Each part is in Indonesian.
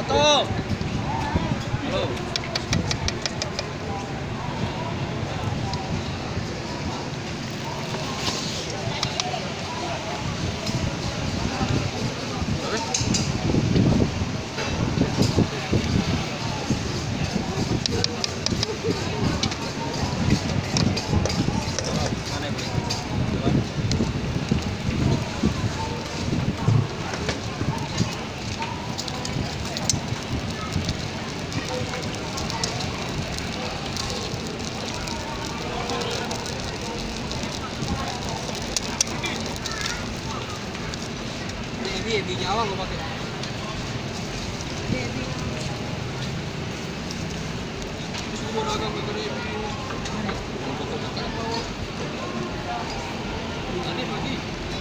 Foto. Halo. Ebi nyawang gue pakai. Terus gue mau dagang ke ebi. Tadi pagi.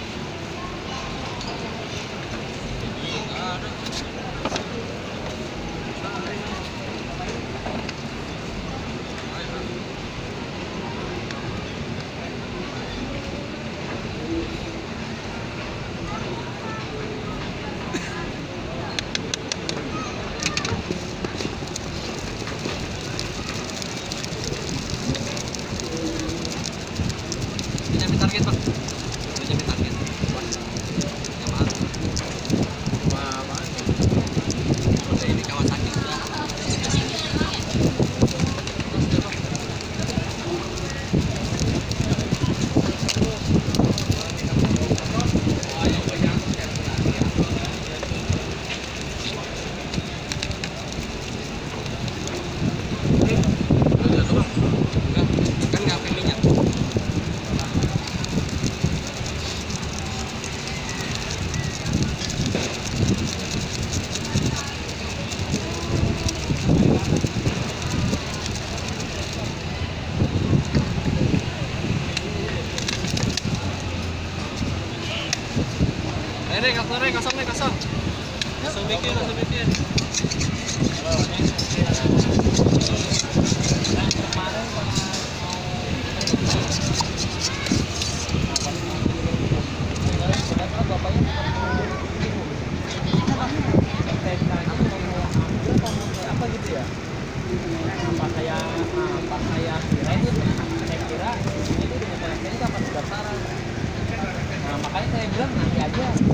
Ebi nggak ada. Target Pak, udah jadi target. Yang mahal. Mahal. Udah ini Kawasaki sudah. Kosong nih, kosong. Langsung bikin. Apa gitu ya? Apa saya kira itu ini tuh pendaftaran. Nah, makanya saya bilang nanti aja.